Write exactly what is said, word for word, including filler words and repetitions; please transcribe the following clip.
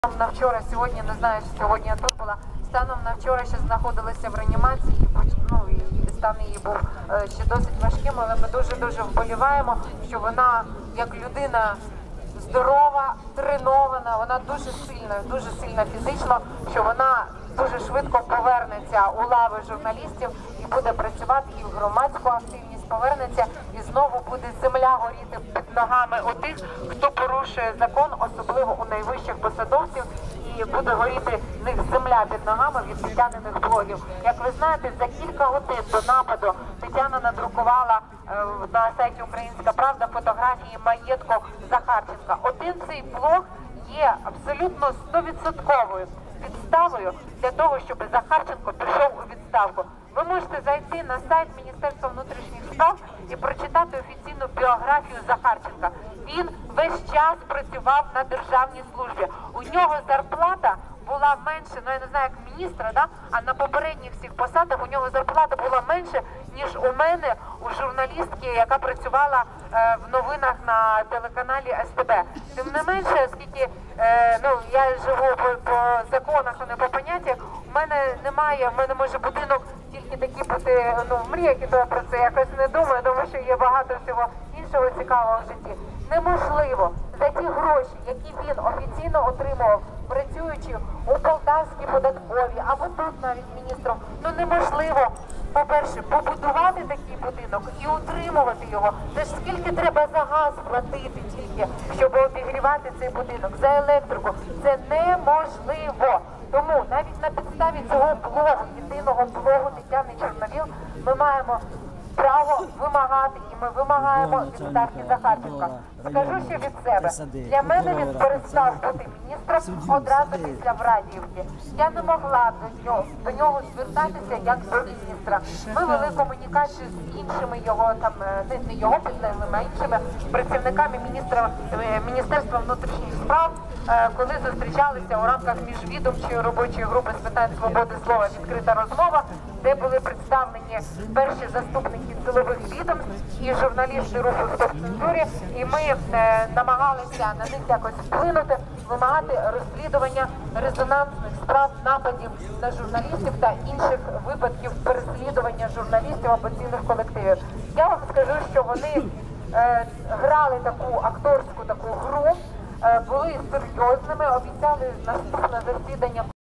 На вчора, сьогодні, не знаю, що сьогодні я тут була, станом на вчора ще знаходилася в реанімації, ну, і стан її був ще досить важким, але ми дуже-дуже вболіваємо, що вона, як людина здорова, тренована, вона дуже сильна, дуже сильна фізично, що вона дуже швидко повернеться у лави журналістів і буде працювати, і в громадську активність повернеться, і знову буде земля горіти під ногами у тих, хто порушує закон, особливо у найвищих посадовців, і буде горіти в них земля під ногами від Тетяниних блогів. Як ви знаєте, за кілька годин до нападу Тетяна надрукувала е, на сайті «Українська правда» фотографії маєтку Захарченка. Один цей блог є абсолютно стовідсотковою підставою для того, щоб Захарченко пішов у відставку. Ви можете зайти на сайт Міністерства внутрішніх справ і прочитати офіційну біографію Захарченка. Він весь час працював на державній службі. У нього зарплата була менше, ну я не знаю, як міністра, да? А на попередніх всіх посадах у нього зарплата була менше, ніж у мене, у журналістки, яка працювала е, в новинах на телеканалі С Т Б. Тим не менше, оскільки е, ну, я живу по, по законах, а не по поняттях, у мене немає, в мене може будинок тільки такі бути, ну, мріяки, то я про це якось не думаю, тому що є багато всього іншого цікавого в житті. Неможливо за ті гроші, які він офіційно отримував, працюючи у Полтавській податковій, або тут навіть міністром, ну неможливо, по-перше, побудувати такий будинок і утримувати його. Це ж скільки треба за газ платити тільки, щоб обігрівати цей будинок, за електрику. Це неможливо. Тому навіть на підставі цього блогу, єдиного блогу Тетяни Чорновіл, ми маємо право вимагати, і ми вимагаємо відставки Захарченка. Скажу ще від себе, для мене він перестав бути міністром одразу після Врадіївки. Я не могла до нього, до нього звертатися як до міністра. Ми вели комунікацію з іншими його, там, не, не його підлеглими, а іншими працівниками міністра, Міністерства внутрішніх справ, коли зустрічалися у рамках міжвідомчої робочої групи з питань свободи слова «Відкрита розмова», де були представлені перші заступники силових відомств і журналісти руху «Стоп цензурі», і ми е, намагалися на них якось вплинути, вимагати розслідування резонансних справ нападів на журналістів та інших випадків переслідування журналістів або цілих колективів. Я вам скажу, що вони е, грали таку акторську таку гру, е, були серйозними, обіцяли наступне засідання